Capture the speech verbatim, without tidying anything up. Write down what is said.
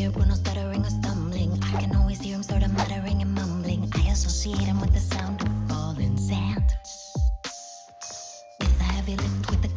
hear Bruno stuttering or stumbling. I can always hear him sort of muttering and mumbling. I associate him with the sound of falling sand, with a heavy lift, with the